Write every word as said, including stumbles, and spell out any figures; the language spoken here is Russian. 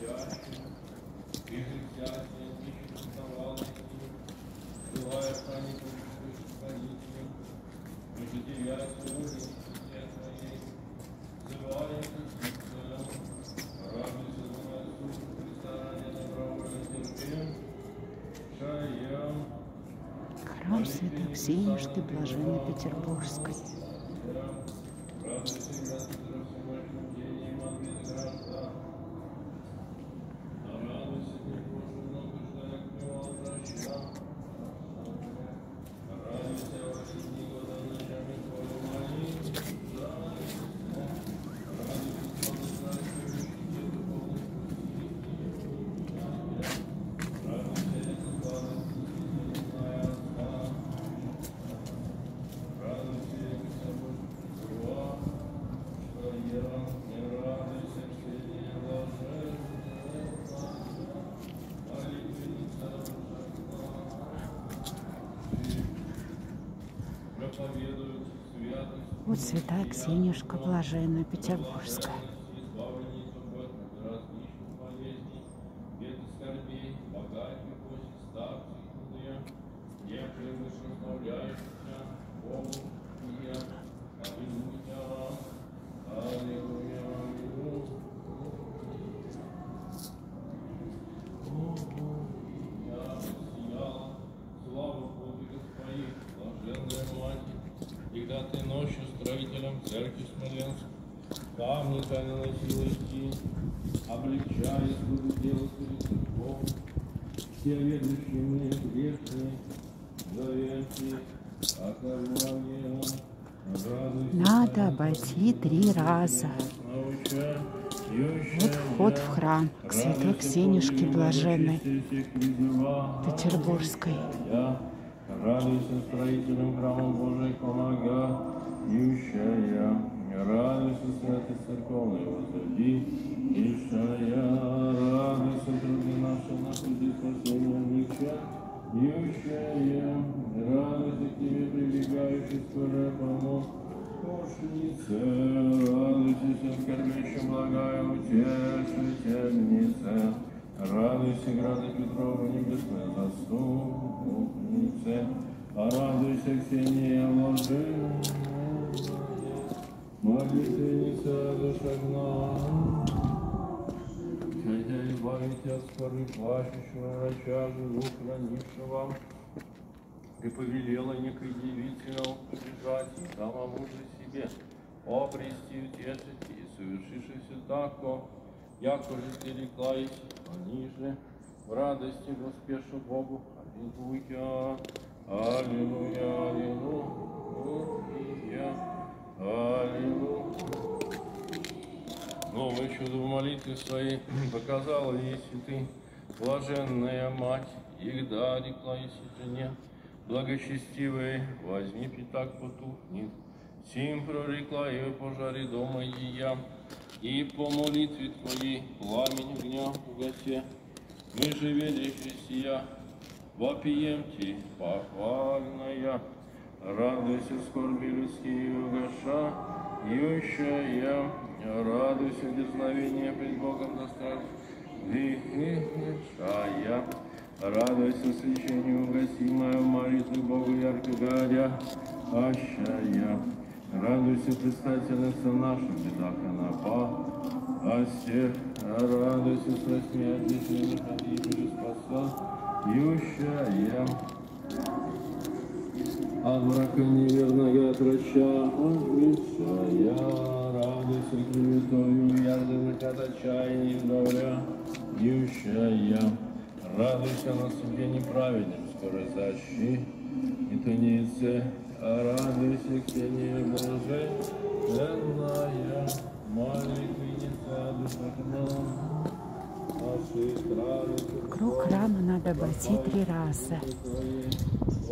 Храм Свято-Ксенишки Блаженной Петербургской. Вот Святая Ксенишка Блаженная Петербургская. Когда ты ночью строителям церкви Смоленск камни тайно носила идти, облегчая свое дело перед церквом, все верующие мне грешные, завете, оказание, Надо обойти три раза. Вот вход в храм к Святой Ксенишке Блаженной Петербургской. Радуйся строителям храма Божий, помогающая. Радуйся святой церковной возводившая. Радуйся труды наши на пути спасения облегчающая. Радуйся к тебе прибегающий, скорая помощница. Радуйся всем кормящим, благая утешительница. Радуйся, грады Петрова, небесная заступница. Радуйся, Ксения Блаженная, молитвенница душевна. Хотя избавите от скорби плачущего врача, живу хранившего, и повелела некой девице прибежать и самому же себе, обрести, утешить и совершившийся тако, яко же ты реклаешь, пониже, в радости воспешу Богу, аллилуйя, аллилуйя, аллилуйя, аллилуйя. Новое чудо в молитве своей показала, если ты, блаженная мать, егда рекла, если жене, благочестивой, возьми пятак потухнет, сим прорекла и в пожаре дома ея, и по молитве твоей пламень огня угасе. Мы же веди Христия, вопием ти похвальная, радуйся скорби людские угошающая, радуйся дерзновение пред Богом доставившая, радуйся священию угасимая, молитвы Богу ярко горя, ощая. Радуйся, предстательница наша, бедах она пасе. Радуйся, со смерти не находившись спасающая. От врага неверного отроча отвечая. Радуйся, клеветою ярденных от отчаяния избавляющая. Радуйся на суде неправедным, скоро защитнице. Радуйся, Ксения Блаженная, молитвенница душевна. Круг храма надо обойти три раза.